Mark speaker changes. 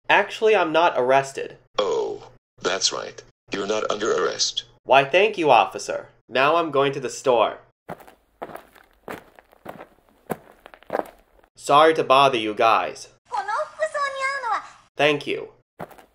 Speaker 1: Actually, I'm not arrested.
Speaker 2: Oh, that's right. You're not under arrest.
Speaker 1: Why, thank you, officer. Now I'm going to the store. Sorry to bother you guys. Thank you.